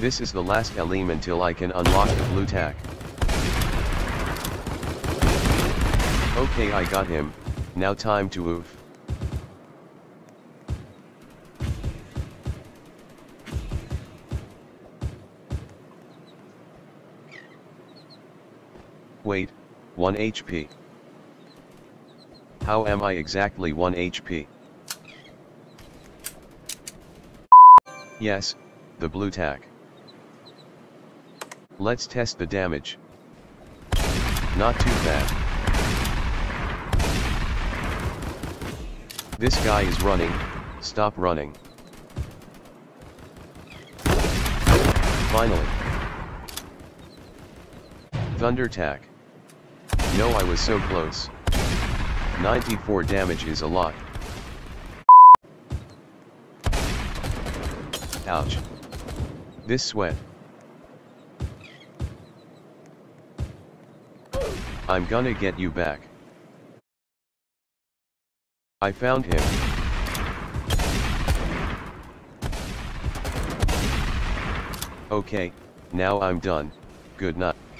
This is the last elim until I can unlock the blue tack. Okay, I got him, now time to oof. Wait, 1 HP. How am I exactly 1 HP? Yes, the blue tack. Let's test the damage. Not too bad. This guy is running, stop running. Finally. Thunder tack. No, I was so close. 94 damage is a lot. Ouch. This sweat. I'm gonna get you back. I found him. Okay, now I'm done. Good night.